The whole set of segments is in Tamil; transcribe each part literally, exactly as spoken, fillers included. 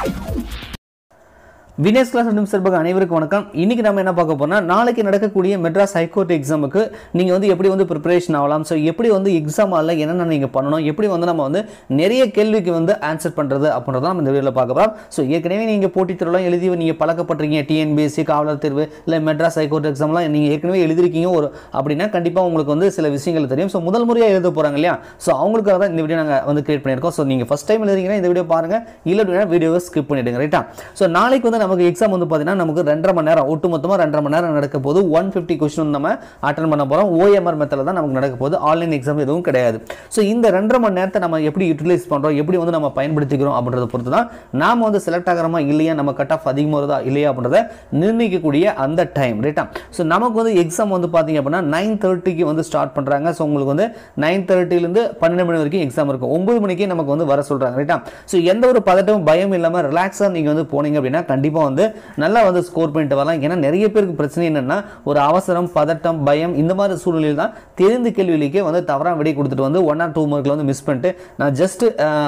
Winxclass and சார்பாக அனைவருக்கும் வணக்கம். இன்னைக்கு நாம என்ன பார்க்க போறோம்னா நாளைக்கு நடக்கக்கூடிய மெட்ராஸ் ஹைகோர்ட் எக்ஸாமுக்கு நீங்க வந்து எப்படி வந்து பிரிப்பரேஷன் ஆகலாம், சோ எப்படி வந்து எக்ஸாம் ஆல என்னென்ன நீங்க பண்ணணும், எப்படி வந்து நம்ம வந்து நிறைய கேள்விக்கு வந்து ஆன்சர் பண்றது அப்படின்றத நம்ம இந்த வீடியோல பார்க்க போறோம். சோ ஏற்கனவே நீங்க போட்டி தேர்வுலாம் எழுதி நீங்க பழக்கப்பட்டிருக்கீங்க, டிஎன்பிஎஸ்சி காவலர் தேர்வு இல்ல மெட்ராஸ் ஹைகோர்ட் எக்ஸாம்லாம் நீங்க ஏற்கனவே எழுதிருக்கீங்க ஒரு அப்படினா கண்டிப்பா உங்களுக்கு வந்து சில விஷயங்கள் தெரியும். சோ முதல் முறையா எழுத போறாங்க இல்லையா, சோ அவங்களுக்காக தான் இந்த வீடியோ நாங்க வந்து கிரியேட் பண்ணிருக்கோம். சோ நீங்க ஃபர்ஸ்ட் டைம் எழுதுறீங்கன்னா இந்த வீடியோ பாருங்க, இல்ல அப்படினா வீடியோவை ஸ்கிப் பண்ணிடுங்க. ரைட்டா? சோ நாளைக்கு வந்து நமக்கு எக்ஸாம் வந்து பாத்தீங்கன்னா நமக்கு ரெண்டரை மணி நேரம் ஒட்டுமொத்தமா ரெண்டரை மணி நேரம் நடக்க போகுது. நூற்று ஐம்பது क्वेश्चन நம்ம அட்டெண்ட் பண்ண போறோம். O M R மெத்தட்ல தான் நமக்கு நடக்க போகுது. ஆன்லைன் எக்ஸாம் எதுவும் கிடையாது. சோ இந்த ரெண்டரை மணி நேரத்தை நம்ம எப்படி யூட்டிலைஸ் பண்றோம், எப்படி வந்து நம்ம பயன்படுத்திக்கிறோம் அப்படின்றத பொறுத்து தான் நாம வந்து செலக்ட் ஆகறோமா இல்லையா, நம்ம கட் ஆஃப் அதிகமா வருதா இல்லையா அப்படின்றத நிர்ணயிக்கக்கூடிய அந்த டைம். ரைட்டா? சோ நமக்கு வந்து எக்ஸாம் வந்து பாத்தீங்க அப்படினா ஒன்பது முப்பது க்கு வந்து ஸ்டார்ட் பண்றாங்க. சோ உங்களுக்கு வந்து ஒன்பது முப்பது ல இருந்து பன்னிரண்டு மணி வரைக்கும் எக்ஸாம் இருக்கும். ஒன்பது மணிக்கு நமக்கு வந்து வர சொல்றாங்க. ரைட்டா? சோ எந்த ஒரு பதட்டமும் பயம் இல்லாம ரிலாக்ஸா நீங்க வந்து போனீங்க அப்படினா கண்டிப்பா வந்து நல்லா வந்து ஸ்கோர் பண்ணிட்டு வரலாம். ஏன்னா நிறைய பேருக்கு பிரச்சனை என்னன்னா ஒரு அவசரம், பதட்டம், பயம் இந்த மாதிரி சூழ்நிலையில் தான் தெரிந்த கேள்விகளுக்கே வந்து தவறான விடை கொடுத்துட்டு வந்து ஒன் ஆர் டூ மார்க்ல வந்து மிஸ் பண்ணிட்டு நான் ஜஸ்ட்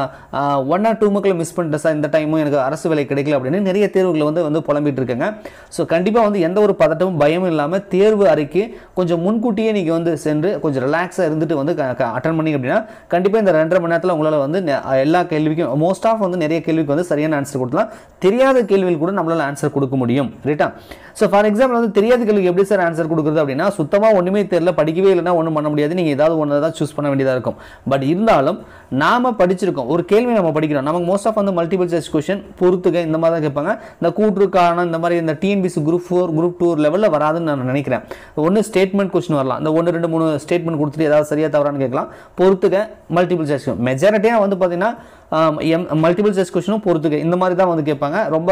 ஒன் ஆர் டூ மார்க்ல மிஸ் பண்ணிட்டேன் சார், இந்த டைமும் எனக்கு அரசு வேலை கிடைக்கல அப்படின்னு நிறைய தேர்வுகளை வந்து வந்து புலம்பிட்டு இருக்காங்க. ஸோ கண்டிப்பாக வந்து எந்த ஒரு பதட்டமும் பயமும் இல்லாமல் தேர்வு அறைக்கு கொஞ்சம் முன்கூட்டியே நீங்கள் வந்து சென்று கொஞ்சம் ரிலாக்ஸாக இருந்துட்டு வந்து அட்டன் பண்ணி அப்படின்னா கண்டிப்பாக இந்த ரெண்டரை மணி நேரத்தில் உங்களால் வந்து எல்லா கேள்விக்கும் மோஸ்ட் ஆஃப் வந்து நிறைய கேள்விக்கு வந்து சரியான ஆன்சர் கொடுக்கலாம். தெரியாத கேள்விகள் கூட நம்மளால ஆன்சர் கொடுக்க முடியும். ரைட்டா? சோ ஃபார் எக்ஸாம்பிள் வந்து தெரியாத கேள்விக்கு எப்படி சார் ஆன்சர் கொடுக்குறது அப்படின்னா சுத்தமா ஒண்ணுமே தெரியல, படிக்கவே இல்லைன்னா ஒன்றும் பண்ண முடியாது, நீங்க ஏதாவது ஒன்று தான் சூஸ் பண்ண வேண்டியதா இருக்கும். பட் இருந்தாலும் நாம படிச்சிருக்கோம், ஒரு கேள்வி நம்ம படிக்கிறோம், நமக்கு மோஸ்ட் ஆஃப் வந்து மல்டிபிள் சாய்ஸ் क्वेश्चन பொறுத்துக்க இந்த மாதிரி தான் கேட்பாங்க. இந்த கூற்று காரணம் இந்த மாதிரி இந்த TNPSC group four group two லெவலில் வராதுன்னு நான் நினைக்கிறேன். ஒன்று ஸ்டேட்மெண்ட் கொஸ்டின் வரலாம், இந்த ஒன்று ரெண்டு மூணு ஸ்டேட்மெண்ட் கொடுத்துட்டு ஏதாவது சரியா தவறான்னு கேட்கலாம். பொறுத்துக்க மல்டிபிள் சாய்ஸ் மெஜாரிட்டியாக வந்து பார்த்தீங்கன்னா மல்டிபிள் சாய்ஸ் கொஸ்டினும் பொறுத்துக்க இந்த மாதிரி தான் வந்து கேட்பாங்க. ரொம்ப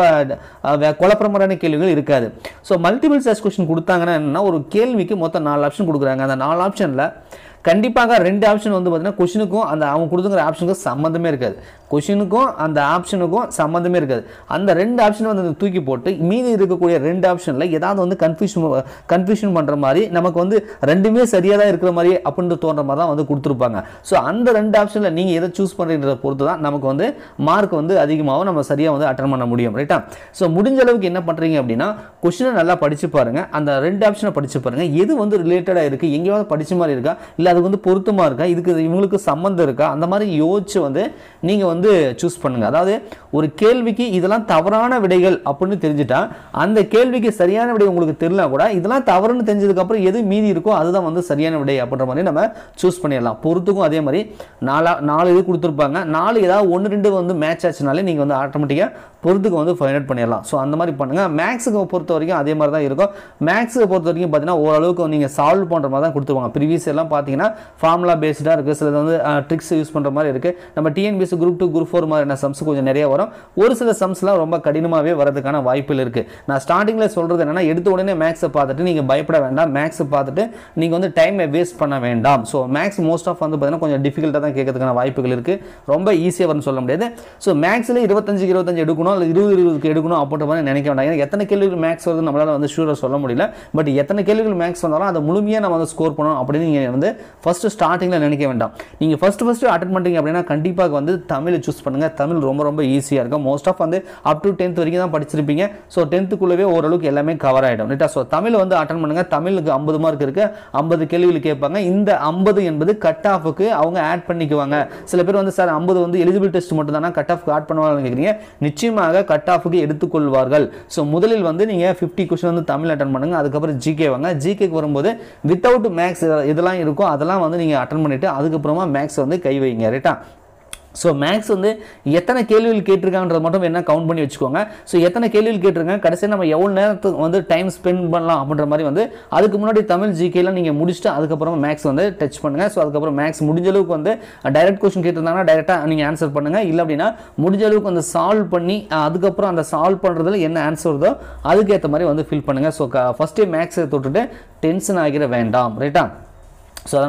குழப்பமான கேள்விகள் இருக்காது. ஸோ மல்டிபிள் சாய்ஸ் கொஸ்டின் கொடுத்தாங்கன்னா என்னன்னா ஒரு கேள்விக்கு மொத்தம் நாலு ஆப்ஷன் கொடுக்குறாங்க. அந்த நாலு ஆப்ஷனில் கண்டிப்பாக ரெண்டு ஆப்ஷன் வந்து பார்த்தீங்கன்னா கொஸ்டினுக்கும் அந்த அவங்க கொடுத்துங்கிற ஆப்ஷனுக்கும் சம்மந்தமே இருக்காது. கொஸ்டினுக்கும் அந்த ஆப்ஷனுக்கும் சம்மந்தமே இருக்காது. அந்த ரெண்டு ஆப்ஷன் வந்து தூக்கி போட்டு மீதி இருக்கக்கூடிய ரெண்டு ஆப்ஷனில் ஏதாவது வந்து கன்ஃபியூஷன் கன்ஃபியூஷன் பண்ணுற மாதிரி நமக்கு வந்து ரெண்டுமே சரியாக தான் இருக்கிற மாதிரி அப்படின்னு தோன்ற மாதிரி தான் வந்து கொடுத்துருப்பாங்க. ஸோ அந்த ரெண்டு ஆப்ஷனில் நீங்கள் எதை சூஸ் பண்ணுறத பொறுத்து தான் நமக்கு வந்து மார்க் வந்து அதிகமாகவும் நம்ம சரியாக வந்து அட்டன் பண்ண முடியும். ரைட்டா? ஸோ முடிஞ்ச அளவுக்கு என்ன பண்ணுறீங்க அப்படின்னா கொஸ்டினை நல்லா படிச்சு பாருங்க, அந்த ரெண்டு ஆப்ஷனை படிச்சு பாருங்க, எது வந்து ரிலேட்டடாக இருக்குது, எங்கேயாவது படிச்ச மாதிரி இருக்கா இல்லை அது வந்து பொருத்தமா இருக்கா, இதுக்கு இவங்களுக்கு சம்பந்தம் இருக்கா, அந்த மாதிரி யோசிச்சு வந்து நீங்க வந்து சூஸ் பண்ணுங்க. அதாவது ஒரு கேள்விக்கு இதெல்லாம் தவறான விடைகள் அப்படின்னு தெரிஞ்சுட்டா அந்த கேள்விக்கு சரியான விடை உங்களுக்கு தெரியல கூட இதெல்லாம் தவறுன்னு தெரிஞ்சதுக்கு அப்புறம் எது மீதி இருக்கோ அதுதான் வந்து சரியான விடை அப்படின்ற மாதிரி நம்ம சூஸ் பண்ணிடலாம். பொறுத்துக்கும் அதே மாதிரி நாலு நாலு இது கொடுத்துருப்பாங்க, நாலு ஏதாவது ஒன்று ரெண்டு வந்து மேட்ச் ஆச்சுனாலே நீங்க வந்து ஆட்டோமேட்டிக்கா பொறுத்துக்கு வந்து ஃபைண்ட் அவுட் பண்ணிடலாம். ஸோ அந்த மாதிரி பண்ணுங்க. மேக்ஸுக்கு பொறுத்த வரைக்கும் அதே மாதிரி தான் இருக்கும். மேக்ஸுக்கு பொறுத்த வரைக்கும் பார்த்தீங்கன்னா ஓரளவுக்கு நீங்கள் சால்வ் பண்ணுற மாதிரி தான் கொடுத்துருவாங்க. ப்ரீவியஸ் எல்லாம் பார்த்தீங்கன்னா ஃபார்முலா பேஸ்டாக இருக்குது, சிலது வந்து ட்ரிக்ஸ் யூஸ் பண்ணுற மாதிரி இருக்குது. நம்ம TNPSC group two group four மாதிரியான சம்ஸ் கொஞ்சம் நிறைய வரும். ஒரு சில சம்ஸ்லாம் ரொம்ப கடினமாகவே வரதுக்கான வாய்ப்புகள் இருக்குது. நான் ஸ்டார்டிங்கில் சொல்கிறது என்னன்னா எடுத்த உடனே மேக்ஸை பார்த்துட்டு நீங்கள் பயப்பட வேண்டாம், மேக்ஸை பார்த்துட்டு நீங்கள் வந்து டைமை வேஸ்ட் பண்ண வேண்டாம். ஸோ மேக்ஸ் மோஸ்ட் ஆஃப் வந்து பார்த்தீங்கன்னா கொஞ்சம் டிஃபிகல்ட்டாக தான் கேட்கறதுக்கான வாய்ப்புகள் இருக்குது, ரொம்ப ஈஸியாக வரும்னு சொல்ல முடியாது. ஸோ மேக்ஸில் இருபத்தஞ்சு இருபத்தஞ்சு எடுக்கணும் இல்லை இருபது இருபதுக்கு எடுக்கணும் அப்படின்ற மாதிரி நினைக்க வேண்டாம். ஏன்னா எத்தனை கேள்விகள் மேக்ஸ் வருது நம்மளால் வந்து ஷூராக சொல்ல முடியல. பட் எத்தனை கேள்விகள் மேக்ஸ் வந்தாலும் அதை முழுமையாக நம்ம வந்து ஸ்கோர் பண்ணணும் அப்படின்னு நீங்கள் வந்து ஃபர்ஸ்ட் ஸ்டார்டிங்கில் நினைக்க வேண்டாம். நீங்கள் ஃபர்ஸ்ட் ஃபர்ஸ்ட் அட்டெண்ட் பண்ணுறீங்க அப்படின்னா கண்டிப்பாக வந்து தமிழ் சூஸ் பண்ணுங்க. தமிழ் ரொம்ப ரொம்ப ஈஸியாக இருக்கும். மோஸ்ட் ஆஃப் வந்து அப் டு டென்த் வரைக்கும் தான் படிச்சிருப்பீங்க. ஸோ டென்த்துக்குள்ளவே ஓரளவுக்கு எல்லாமே கவர் ஆகிடும். ரைட்டா? ஸோ தமிழ் வந்து அட்டெண்ட் பண்ணுங்க. தமிழுக்கு ஐம்பது மார்க் இருக்கு, ஐம்பது கேள்விகள் கேட்பாங்க. இந்த ஐம்பது என்பது கட் ஆஃபுக்கு அவங்க ஆட் பண்ணிக்குவாங்க. சில பேர் வந்து சார் ஐம்பது வந்து எலிஜிபிள் டெஸ்ட் மட்டும் தானே கட் ஆஃப் ஆட் பண்ணுவாங்கன்னு கேட்குறீங்க. நிச்சயமாக கட் ஆஃபுக்கு எடுத்துக்கொள்வார்கள். ஸோ முதலில் வந்து நீங்கள் ஐம்பது கொஸ்டின் வந்து தமிழ் அட்டன் பண்ணுங்க. அதுக்கப்புறம் ஜிகே வாங்க. ஜிகேக்கு வரும்போது வித்தவுட் மேக்ஸ் இதெல்லாம் இருக்கும், அதெல்லாம் வந்து நீங்கள் அட்டன் பண்ணிட்டு அதுக்கப்புறமா மேக்ஸ் வந்து கை வைங்க. ரைட்டா? ஸோ மேக்ஸ் வந்து எத்தனை கேள்விகள் கேட்டிருக்காங்கன்றது மட்டும் என்ன கவுண்ட் பண்ணி வச்சுக்கோங்க. ஸோ எத்தனை கேள்விகள் கேட்டிருக்காங்க, கடைசியாக நம்ம எவ்வளோ நேரத்துக்கு வந்து டைம் ஸ்பெண்ட் பண்ணலாம் அப்படின்ற மாதிரி வந்து அதுக்கு முன்னாடி தமிழ் ஜிகேலாம் நீங்கள் முடிச்சுட்டு அதுக்கப்புறமா மேக்ஸ் வந்து டச் பண்ணுங்கள். ஸோ அதுக்கப்புறம் மேக்ஸ் முடிஞ்ச அளவுக்கு வந்து டைரக்ட் கொஸ்டின் கேட்டிருந்தாங்கன்னா டைரெக்டாக நீங்கள் ஆன்சர் பண்ணுங்கள். இல்லை அப்படின்னா முடிஞ்ச அளவுக்கு வந்து சால்வ் பண்ணி அதுக்கப்புறம் அந்த சால்வ் பண்ணுறதுல என்ன ஆன்சர் வருதோ அதுக்கேற்ற மாதிரி வந்து ஃபில் பண்ணுங்கள். ஸோ ஃபஸ்ட்டே மேக்ஸை தொட்டுட்டு டென்ஷன் ஆகிற வேண்டாம். ரைட்டா? ஸோ அதனால்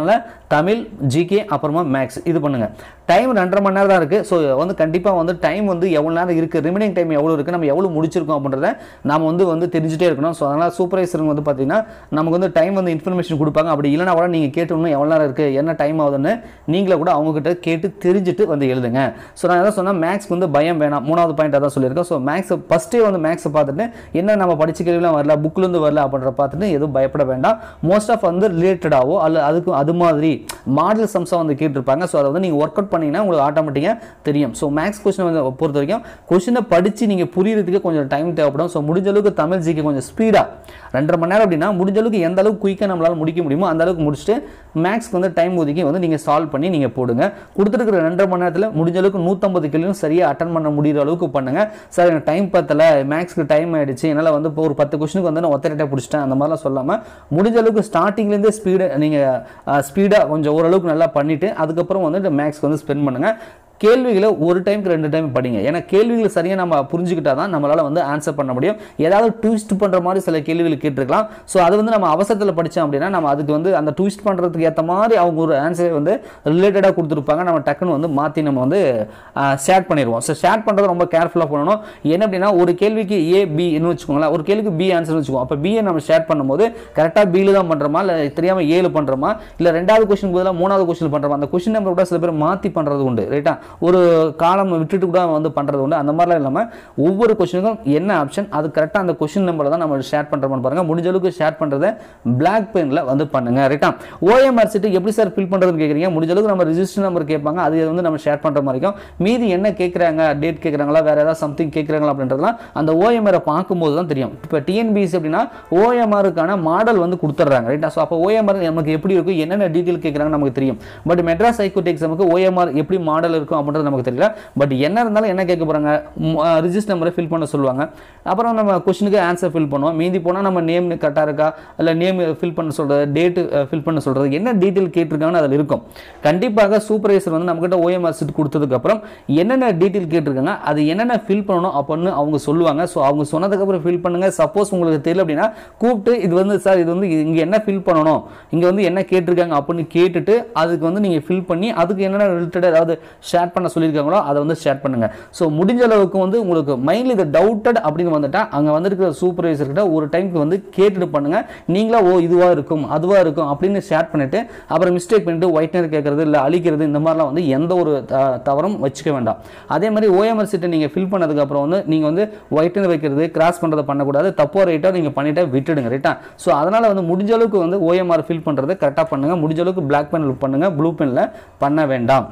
தமிழ், ஜிகே, அப்புறமா மேக்ஸ் இது பண்ணுங்கள். டைம் ரெண்டரை மணி நேரம் தான் இருக்குது. ஸோ வந்து கண்டிப்பாக வந்து டைம் வந்து எவ்வளோ நேரம் இருக்குது, ரிமைனிங் டைம் எவ்வளோ இருக்குது, நம்ம எவ்வளோ முடிச்சிருக்கோம் அப்படின்றத நம்ம வந்து வந்து தெரிஞ்சுட்டே இருக்கணும். ஸோ அதனால் சூப்பர்வைசருங்க வந்து பார்த்தீங்கன்னா நமக்கு வந்து டைம் வந்து இன்ஃபர்மேஷன் கொடுப்பாங்க. அப்படி இல்லைனா கூட நீங்கள் கேட்டோம்னா எவ்வளோ நேரம் இருக்குது, என்ன டைம் ஆகுதுன்னு நீங்களே கூட அவங்ககிட்ட கேட்டு தெரிஞ்சுட்டு வந்து எழுதுங்க. ஸோ நான் எதாவது சொன்னால் மேக்ஸ்க்கு வந்து பயம் வேணாம், மூணாவது பாயிண்ட் அதான் சொல்லியிருக்கேன். ஸோ மேக்ஸ் ஃபஸ்ட்டே வந்து மேக்ஸை பார்த்துட்டு என்ன நம்ம படிச்ச கேள்விலாம் வரல, புக்லேருந்து வரல அப்படின்ற பார்த்துட்டு எதுவும் பயப்பட வேண்டாம். மோஸ்ட் ஆஃப் வந்து ரிலேட்டடாவோ அல்ல அதுக்கு அது மாதிரி மாடல் சம்ஸாக வந்து கேட்டிருப்பாங்க. ஸோ அதை வந்து நீங்கள் ஒர்க் அவுட் பண்ணிங்கன்னா உங்களுக்கு ஆட்டோமேட்டிக்காக தெரியும். ஸோ மேக்ஸ் கொஸ்டின் வந்து பொறுத்த வரைக்கும் கொஸ்டினை படித்து நீங்கள் புரியறதுக்கு கொஞ்சம் டைம் தேவைப்படும். ஸோ முடிஞ்ச அளவுக்கு தமிழ் ஜிக்கு கொஞ்சம் ஸ்பீடாக ரெண்டரை மணி நேரம் அப்படின்னா முடிஞ்ச அளவுக்கு எந்த அளவுக்கு குயிக்காக நம்மளால் முடிக்க முடியுமோ அந்த அளவுக்கு முடிச்சுட்டு மேக்ஸ்க்கு வந்து டைம் ஒதுக்கி வந்து நீங்கள் சால்வ் பண்ணி நீங்கள் போடுங்க. கொடுத்துருக்கிற ரெண்டரை மணி நேரத்தில் முடிஞ்ச அளவுக்கு நூற்றம்பது கேள்வியும் சரியாக அட்டன் பண்ண முடிகிற அளவுக்கு பண்ணுங்கள். சார் எனக்கு டைம் பத்தலை, மேக்ஸ்க்கு டைம் ஆகிடுச்சு, என்னால் வந்து இப்போ ஒரு பத்து கொஸ்டினுக்கு வந்து நான் ஒத்தரைட்டாக பிடிச்சிட்டேன் அந்த மாதிரிலாம் சொல்லாமல் முடிஞ்ச அளவுக்கு ஸ்டார்டிங்லேருந்தே ஸ்பீடு நீங்கள் ஸ்பீடாக கொஞ்சம் ஓரளவுக்கு நல்லா பண்ணிவிட்டு அதுக்கப்புறம் வந்து மேக்ஸ்க்கு வந்து ஸ்பெண்ட் பண்ணுங்கள். கேள்விகளை ஒரு டைமுக்கு ரெண்டு டைம் படிங்க. ஏன்னா கேள்விகளை சரியாக நம்ம புரிஞ்சுக்கிட்டா தான் நம்மளால் வந்து ஆன்சர் பண்ண முடியும். ஏதாவது ட்விஸ்ட் பண்ணுற மாதிரி சில கேள்விகள் கேட்டிருக்கலாம். ஸோ அது வந்து நம்ம அவசரத்தில் படித்தோம் அப்படின்னா நம்ம அதுக்கு வந்து அந்த ட்விஸ்ட் பண்ணுறதுக்கு ஏற்ற மாதிரி அவங்க ஒரு ஆன்சரை வந்து ரிலேட்டடாக கொடுத்துருப்பாங்க. நம்ம டக்குன்னு வந்து மாற்றி நம்ம வந்து ஷேர் பண்ணிடுவோம். ஸோ ஷேர் பண்ணுறது ரொம்ப கேர்ஃபுல்லாக பண்ணணும். என்ன அப்படின்னா ஒரு கேள்விக்கு ஏ பின்னு வச்சுக்கோங்களேன், ஒரு கேள்விக்கு பி ஆன்சர்னு வச்சுக்கோம். அப்போ பியை நம்ம ஷேர் பண்ணும்போது கரெக்டாக பியில் தான் பண்ணுறோமா, இல்லை தெரியாமல் ஏழு பண்ணுறோமா, இல்லை ரெண்டாவது கொஸ்டின் பதிலாக மூணாவது கொஸ்டின் பண்ணுறோமா, அந்த கொஸ்டின் நம்பர் கூட சில பேர் மாற்றி பண்ணுறது உண்டு. ரைட்டா, ஒரு காலம் விட்டுட்டு கூட வந்து பண்ணுறது உண்டு. அந்த மாதிரிலாம் இல்லாமல் ஒவ்வொரு கொஸ்டினுக்கும் என்ன ஆப்ஷன் அது கரெக்டாக அந்த கொஸ்டின் நம்பரை தான் நம்ம ஷேர் பண்ணுறோம்னு பாருங்கள். முடிஞ்ச அளவுக்கு ஷேர் பண்ணுறதை பிளாக் பெனில் வந்து பண்ணுங்க. ரைட்டா, ஓஎம்ஆர் சீட்டு எப்படி சார் ஃபில் பண்ணுறதுன்னு கேட்குறீங்க. முடிஞ்ச அளவுக்கு நம்ம ரிஜிஸ்டர் நம்பர் கேட்பாங்க, அது வந்து நம்ம ஷேர் பண்ணுற மாதிரி இருக்கும். மீதி என்ன கேட்குறாங்க, டேட் கேட்குறாங்களா, வேறு ஏதாவது சம்திங் கேட்குறாங்களா அப்படின்றதுலாம் அந்த ஓஎம்ஆரை பார்க்கும்போது தான் தெரியும். இப்போ டிஎன்பிஎஸ்சி அப்படின்னா ஓஎம்ஆருக்கான மாடல் வந்து கொடுத்துட்றாங்க. ரைட்டா, ஸோ அப்போ ஓஎம்ஆர் நமக்கு எப்படி இருக்கும், என்னென்ன டீட்டெயில் கேட்குறாங்க நமக்கு தெரியும். பட் மெட்ராஸ் ஹைகோர்ட் எக்ஸாமுக்கு ஓஎம்ஆர் எப்படி மாடல் இருக்கும் அப்படின்றது நமக்கு தெரியல. பட் என்ன இருந்தாலும் என்ன கேட்க போகிறாங்க, ரிஜிஸ்டர் நம்பரை ஃபில் பண்ண சொல்லுவாங்க. அப்புறம் நம்ம கொஸ்டினுக்கு ஆன்சர் ஃபில் பண்ணுவோம். மீதி போனால் நம்ம நேம் கரெக்டாக இருக்கா, இல்லை நேம் ஃபில் பண்ண சொல்கிறது, டேட்டு ஃபில் பண்ண சொல்கிறது, என்ன டீட்டெயில் கேட்டிருக்காங்கன்னு அதில் இருக்கும். கண்டிப்பாக சூப்பர்வைசர் வந்து நம்மகிட்ட ஓஎம்ஆர் சீட் கொடுத்ததுக்கப்புறம் என்னென்ன டீட்டெயில் கேட்டிருக்காங்க அது என்னென்ன ஃபில் பண்ணணும் அப்படின்னு அவங்க சொல்லுவாங்க. ஸோ அவங்க சொன்னதுக்கப்புறம் ஃபில் பண்ணுங்கள். சப்போஸ் உங்களுக்கு தெரியல அப்படின்னா கூப்பிட்டு இது வந்து சார் இது வந்து இங்கே என்ன ஃபில் பண்ணணும், இங்கே வந்து என்ன கேட்டிருக்காங்க அப்படின்னு கேட்டுட்டு அதுக்கு வந்து நீங்கள் ஃபில் பண்ணி அதுக்கு என்னென்ன ரிலேட்டட் ஏதாவது ஷேர் பண்ண சொல்லியிருக்காங்களோ அதை வந்து ஷேர் பண்ணுங்க. ஸோ முடிஞ்ச அளவுக்கு வந்து உங்களுக்கு மைண்டில் இது டவுட்டட் அப்படின்னு வந்துட்டா அங்கே வந்துருக்கிற சூப்பர்வைசர் கிட்ட ஒரு டைமுக்கு வந்து கேட்டுட்டு பண்ணுங்க. நீங்களா ஓ இதுவாக இருக்கும் அதுவாக இருக்கும் அப்படின்னு ஷேர் பண்ணிட்டு அப்புறம் மிஸ்டேக் பண்ணிட்டு ஒயிட்னர் கேட்கறது இல்லை அழிக்கிறது இந்த மாதிரிலாம் வந்து எந்த ஒரு தவறும் வச்சுக்க வேண்டாம். அதே மாதிரி ஓஎம்ஆர் சீட்டை நீங்கள் ஃபில் பண்ணதுக்கு அப்புறம் வந்து நீங்கள் வந்து ஒயிட்னர் வைக்கிறது கிராஸ் பண்ணுறதை பண்ணக்கூடாது. தப்போ ரைட்டோ நீங்கள் பண்ணிட்டே விட்டுடுங்க. ரைட்டா, ஸோ அதனால் வந்து முடிஞ்ச அளவுக்கு வந்து ஓஎம்ஆர் ஃபில் பண்ணுறது கரெக்டாக பண்ணுங்க. முடிஞ்ச அளவுக்கு பிளாக் பெனில் பண்ணுங்க, ப்ளூ பெனில் பண்ண வேண்டாம்.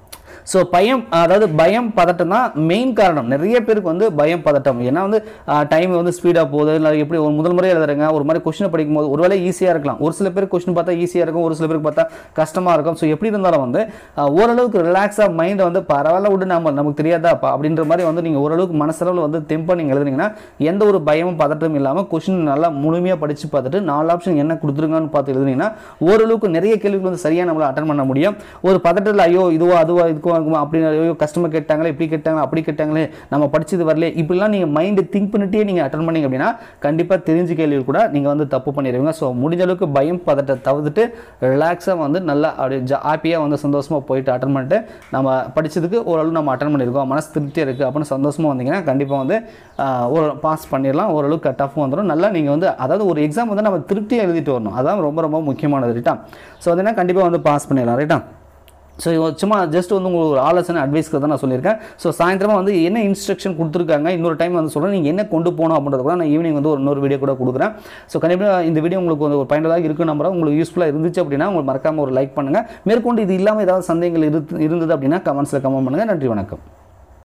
ஸோ பயம் அதாவது பயம் பதட்டம் தான் மெயின் காரணம். நிறைய பேருக்கு வந்து பயம் பதட்டம். ஏன்னா வந்து டைம் வந்து ஸ்பீடாக போகுது, இல்லை எப்படி ஒரு முதல் முறை எழுதுறங்க ஒரு மாதிரி கொஸ்டினை படிக்கும் போது ஒருவேளை ஈஸியாக இருக்கலாம், ஒரு சில பேருக்கு கொஸ்டின் பார்த்தா ஈஸியாக இருக்கும், ஒரு சில பேருக்கு பார்த்தா கஷ்டமாக இருக்கும். ஸோ எப்படி இருந்தாலும் வந்து ஓரளவுக்கு ரிலாக்ஸாக மைண்டை வந்து பரவாயில்ல விட்டு நம்ம நமக்கு தெரியாதா அப்படின்ற மாதிரி வந்து நீங்கள் ஓரளவுக்கு மனசளவில் வந்து தெம்பா நீங்கள் எழுதுனீங்கன்னா எந்த ஒரு பயமும் பதட்டமும் இல்லாமல் கொஸ்டின் நல்லா முழுமையாக படித்து பார்த்துட்டு நாலு ஆப்ஷன் என்ன கொடுத்துருங்கன்னு பார்த்து எழுதுனீங்கன்னா ஓரளவுக்கு நிறைய கேள்விகள் வந்து சரியாக நம்மளால் அட்டன் பண்ண முடியும். ஒரு பதட்டத்தில் ஐயோ இதுவா அதுவா இதுவா அப்படின்னு கஸ்டமர் கேட்டாங்களே இப்படி கேட்டாங்களே அப்படி கேட்டாங்களே நம்ம படிச்சது வரல இப்படிலாம் நீங்கள் மைண்டு திங்க் பண்ணிட்டே நீங்கள் அட்டன் பண்ணீங்க அப்படின்னா கண்டிப்பாக தெரிஞ்ச கேள்வி கூட நீங்கள் வந்து தப்பு பண்ணிடுவீங்க. ஸோ முடிஞ்ச அளவுக்கு பயம் பதட்டத்தை தவிர்த்துட்டு ரிலாக்ஸாக வந்து நல்லா அப்படியே ஹாப்பியாக வந்து சந்தோஷமாக போயிட்டு அட்டன் பண்ணிட்டு நம்ம படித்ததுக்கு ஓரளவு நம்ம அட்டன் பண்ணியிருக்கோம், மனசு திருப்தியாக இருக்குது அப்படின்னு சந்தோஷமாக வந்தீங்கன்னா கண்டிப்பாக வந்து ஒரு பாஸ் பண்ணிடலாம். ஓரளவுக்கு கட் ஆஃபும் வந்துடும். நல்லா நீங்கள் வந்து அதாவது ஒரு எக்ஸாம் வந்து நம்ம திருப்தியாக எழுதிட்டு வரணும், அதான் ரொம்ப ரொம்ப முக்கியமானது. ரைட்டா, ஸோ அதுனா கண்டிப்பாக வந்து பாஸ் பண்ணிடலாம். ரைட்டா, ஸோ சும்மா ஜஸ்ட் வந்து உங்களுக்கு ஒரு ஆலோசனை அட்வைஸ்க்கு தான் நான் சொல்லியிருக்கேன். ஸோ சாயந்தரமாக வந்து என்ன இன்ஸ்ட்ரக்ஷன் கொடுத்துருக்காங்க இன்னொரு டைம் வந்து சொல்கிறேன், நீங்கள் என்ன கொண்டு போகணும் அப்படின்றத கூட நான் ஈவினிங் வந்து ஒரு இன்னொரு வீடியோ கூட கொடுக்குறேன். ஸோ கண்டிப்பாக இந்த வீடியோ உங்களுக்கு வந்து ஒரு பயனுள்ளதாக இருக்குது நம்புறேன். உங்களுக்கு யூஸ்ஃபுல்லாக இருந்துச்சு அப்படின்னா உங்களுக்கு மறக்காமல் ஒரு லைக் பண்ணுங்கள். மேற்கொண்டு இது இல்லாமல் ஏதாவது சந்தேகங்கள் இரு இருந்தது அப்படின்னா கமெண்ட்ஸில் கமெண்ட் பண்ணுங்கள். நன்றி, வணக்கம்.